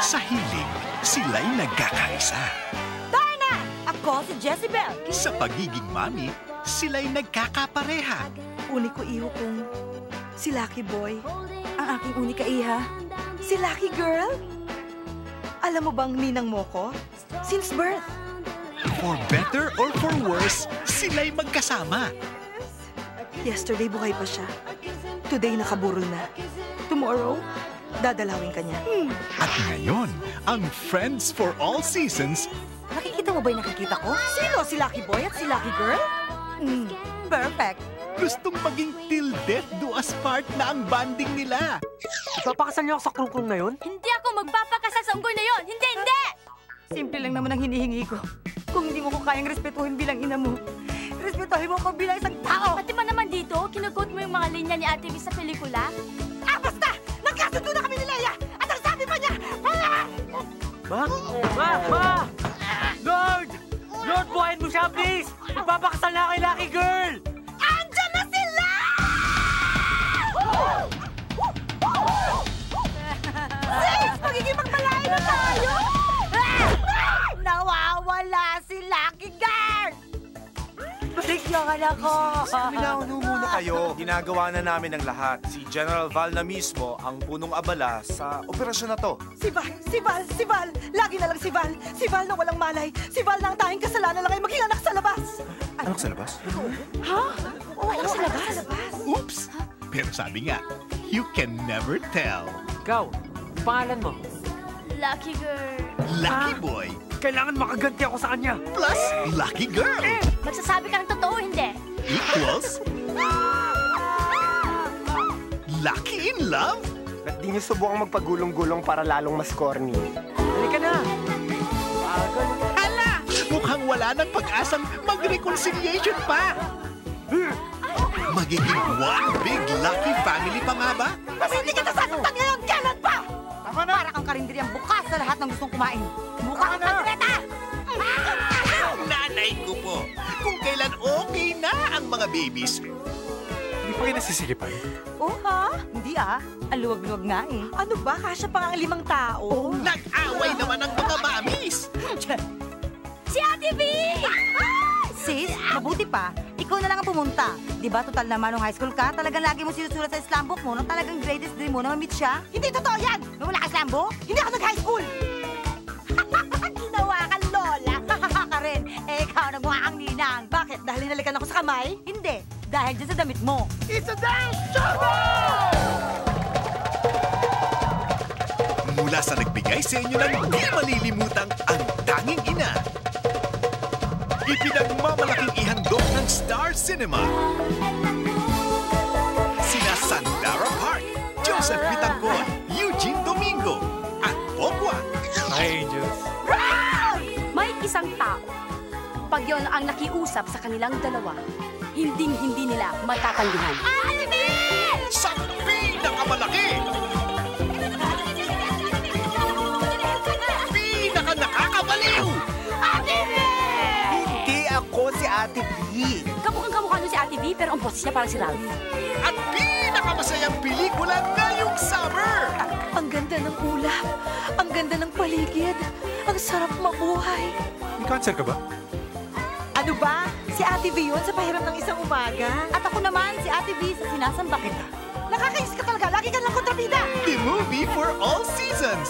Sa hilig, sila'y nagkakaisa. Darna! Ako si Jezebel. Sa pagiging mami, sila'y nagkakapareha. Uni ko iho kong si Lucky Boy. Ang aking unika iha, si Lucky Girl. Alam mo bang ninang mo ko? Since birth. For better or for worse, sila'y magkasama. Yesterday buhay pa siya. Today nakaburol na. Tomorrow, dadalawin ka niya. At ngayon, ang Friends for All Seasons, Nakikita mo ba yung nakikita ko? Sino? Si Lucky Boy at si Lucky Girl? Perfect. gustong maging till death do us part na ang banding nila. Ipapakasal niyo ako sa krungkrung na yun? Hindi ako magpapakasal sa unggoy na yun! Hindi, hindi! Simple lang naman ang hinihingi ko. Kung hindi mo ko kayang respetuhin bilang ina mo, respetuhin mo ko bilang isang tao! Pati ba naman dito, kinagot mo yung mga linya ni Ate V sa pelikula? Ah, basta! Nagkasundo na kami ni Leia! At ang sabi pa niya, Ma! Lord! Lord, buhayin mo siya, please! Magpapakasal na kay Lucky Girl! Andiyan na sila! Sis! Magiging magmalayo na tayo! Nawawala si Lucky Girl! Bigyan ako! Minauno muna kayo. Ginagawa na namin ang lahat. Si General Val na mismo ang punong abala sa operasyon na to. Si Val! Lagi na lang si Val! Si Val na walang malay! Si Val na ang tanging kasalanan lang ay maging anak sa labas! Anak sa labas? Ha? Oo, anak sa labas? Oops! Pero sabi nga, you can never tell. Ikaw, pangalan mo? Lucky girl. Lucky boy Kailangan makaganti ako sa kanya. plus lucky girl Magsasabi ka ng totoo, hindi? equals lucky in love. Ba't di niyo subukang magpagulong-gulong para lalong mas corny? Halika na. Bagal. Hala! Mukhang wala ng pag-asang mag-reconciliation pa. Magiging one big lucky family pa nga ba? Mas hindi kita sasaktan ngayon! Kailan pa? Tama na! Para kang karinderyang bukas sa lahat ng gustong kumain. Mukha kang kaldereta! Nanay ko po, kung kailan okay na ang mga babies. Hindi pa kayo nasisigipan? Oh, ha? Hindi ah. Ang luwag-luwag nga eh. Ano ba? Kasya pa nga ang 5 tao. Nag-away naman ang mga mamis. Si Ate V! Sis, mabuti pa. Ikaw na lang ang pumunta. Di ba, total naman nung high school ka, talagang lagi mo sinusulat sa slam book mo nung talagang greatest dream mo na ma-meet siya? Hindi totoo yan! Nung wala ka slam book, hindi ako nag-high school! Ginawa kang lola! Ka rin. Eh, ikaw nagmukha kang ninang. Bakit? Dahil hinalikan ako sa kamay? Hindi. Dahil dyan sa damit mo. It's a dance trouble! Mula sa nagbigay sa inyo ng di malilimutang ang tanging ina. Ipinagmamalaking ihandog ng Star Cinema. Sina Sandara Park, Joseph Bitangcon, Eugene Domingo, at Pogwa. Ay, Diyos. May isang tao. Pag yon ang nakiusap sa kanilang dalawa, hinding-hindi nila matatanggihan. Ate V! Sa pinakamalaki! Pinaka-nakakabaliw! Ate V! Hindi ako si Ate V. Kamukhang-kamukha nun si Ate V, pero ang boses niya parang si Ralph. At pinakamasayang pelikula ngayong summer! Ang ganda ng ulap. Ang ganda ng paligid. Ang sarap mabuhay. May cancer ka ba? Ano ba? Si Ate V yun sa pahiram ng isang umaga? At ako naman, si Ate V sa sinasamba kita. Nakakainis ka talaga. Lagi ka lang kontrabida. The movie for all seasons!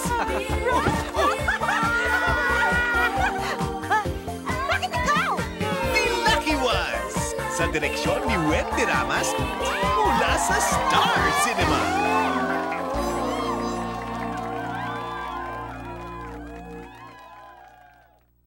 Bakit ikaw? The Lucky Ones! Sa direksyon ni Wendy Ramas mula sa Star Cinema.